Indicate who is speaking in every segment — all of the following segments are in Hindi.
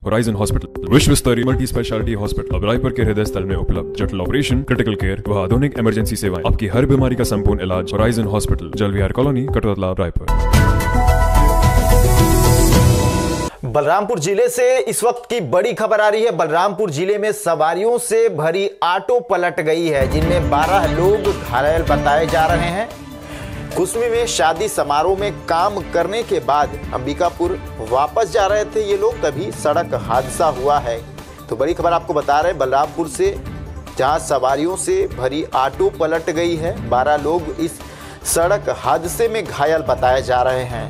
Speaker 1: होराइजन हॉस्पिटल विश्व स्तरीय मल्टी स्पेशलिटी हॉस्पिटल अब रायपुर के हृदय स्थल में उपलब्ध। जटिल ऑपरेशन, क्रिटिकल केयर व आधुनिक इमरजेंसी सेवाएं। आपकी हर बीमारी का संपूर्ण इलाज Horizon Hospital, Jalvihar colony, Katotala, Raipur.
Speaker 2: Balrampur जिले से इस वक्त की बड़ी खबर आ रही है। बलरामपुर जिले में सवारियों से भरी ऑटो पलट गई है, जिनमें 12 लोग घायल बताए जा रहे हैं। कुसमी में शादी समारोह में काम करने के बाद अंबिकापुर वापस जा रहे थे ये लोग, तभी सड़क हादसा हुआ है। तो बड़ी खबर आपको बता रहे हैं बलरामपुर से, जहां सवारियों से भरी ऑटो पलट गई है। 12 लोग इस सड़क हादसे में घायल बताए जा रहे हैं।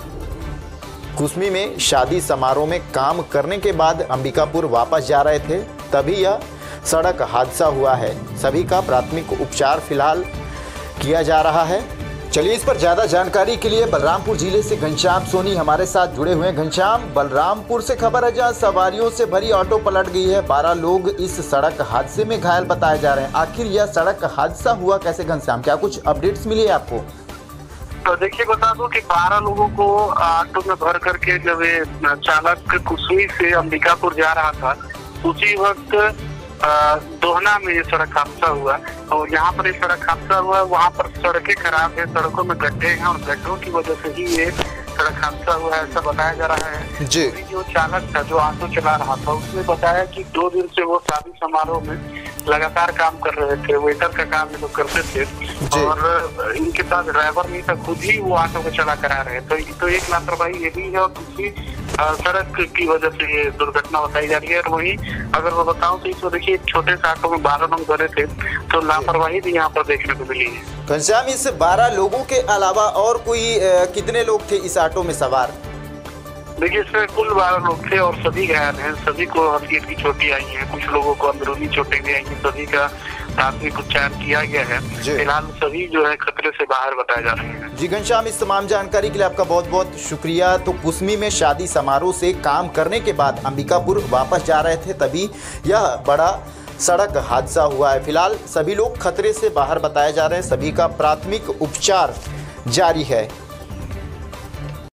Speaker 2: कुसमी में शादी समारोह में काम करने के बाद अंबिकापुर वापस जा रहे थे, तभी यह सड़क हादसा हुआ है। सभी का प्राथमिक उपचार फिलहाल किया जा रहा है। चलिए इस पर ज्यादा जानकारी के लिए बलरामपुर जिले से घनश्याम सोनी हमारे साथ जुड़े हुए हैं। घनश्याम, बलरामपुर से खबर है जहां सवारियों से भरी ऑटो पलट गई है। 12 लोग इस सड़क हादसे में घायल बताए जा रहे हैं। आखिर यह सड़क हादसा हुआ कैसे घनश्याम, क्या कुछ अपडेट्स मिली है आपको?
Speaker 3: तो देखिए, बता दो कि 12 लोगों को ऑटो में भर करके जब ये चालक कुसमी से अंबिकापुर जा रहा था, उसी वक्त दोहना में ये सड़क हादसा हुआ। और यहाँ पर ये सड़क हादसा हुआ, वहाँ पर सड़कें खराब है, सड़कों में गड्ढे हैं और गड्ढों की वजह से ही ये सड़क हादसा हुआ है, ऐसा बताया जा रहा है जी। जो चालक था, जो ऑटो चला रहा था, उसने बताया कि 2 दिन से वो शादी समारोह में लगातार काम कर रहे थे, वेटर का काम ये लोग करते थे और इनके पास ड्राइवर नहीं था, खुद ही वो ऑटो को चला करा रहे। तो एक लापरवाही ये भी है और दूसरी सड़क की वजह से ये दुर्घटना बताई जा रही है। और वहीं अगर मैं बताऊं तो इसमें देखिए, एक छोटे से ऑटो में 12 लोग भरे थे, तो लापरवाही भी यहाँ पर देखने को मिली है।
Speaker 2: घनश्याम, इस 12 लोगों के अलावा और कोई कितने लोग थे इस ऑटो में सवार?
Speaker 3: देखिए, इसमें कुल 12 लोग थे और सभी घायल हैं। सभी को हल्की हल्की चोटें आई हैं, कुछ लोगों को अंदरूनी चोटें भी आई हैं। सभी का प्राथमिक उपचार किया गया है। फिलहाल सभी जो है खतरे से बाहर बताए जा रहे हैं।
Speaker 2: जी घनश्याम, इस तमाम जानकारी के लिए आपका बहुत बहुत शुक्रिया। तो कुसमी में शादी समारोह से काम करने के बाद अंबिकापुर वापस जा रहे थे, तभी यह बड़ा सड़क हादसा हुआ है। फिलहाल सभी लोग खतरे से बाहर बताए जा रहे हैं, सभी का प्राथमिक उपचार जारी है।